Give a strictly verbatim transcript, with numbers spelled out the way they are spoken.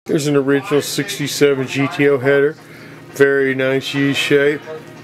Here's an original sixty-seven G T O header. Very nice U shape.